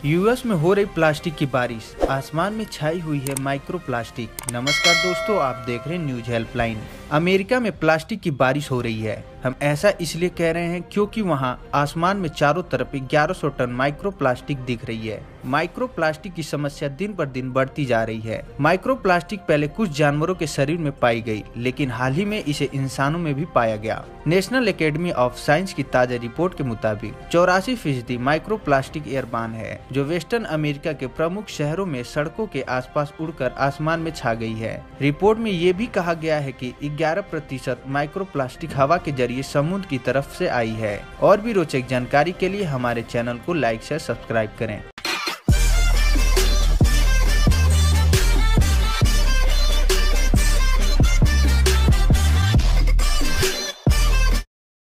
US में हो रही प्लास्टिक की बारिश, आसमान में छाई हुई है माइक्रो प्लास्टिक। नमस्कार दोस्तों, आप देख रहे हैं न्यूज हेल्पलाइन। अमेरिका में प्लास्टिक की बारिश हो रही है। हम ऐसा इसलिए कह रहे हैं क्योंकि वहां आसमान में चारों तरफ 1100 टन माइक्रो प्लास्टिक दिख रही है। माइक्रो प्लास्टिक की समस्या दिन पर दिन बढ़ती जा रही है। माइक्रो प्लास्टिक पहले कुछ जानवरों के शरीर में पाई गई, लेकिन हाल ही में इसे इंसानों में भी पाया गया। नेशनल एकेडमी ऑफ साइंस की ताजा रिपोर्ट के मुताबिक 84% माइक्रो प्लास्टिक एयरबॉर्न है, जो वेस्टर्न अमेरिका के प्रमुख शहरों में सड़कों के आसपास उड़कर आसमान में छा गई है। रिपोर्ट में ये भी कहा गया है कि 11% माइक्रो प्लास्टिक हवा के जरिए समुद्र की तरफ से आई है। और भी रोचक जानकारी के लिए हमारे चैनल को लाइक से सब्सक्राइब करें।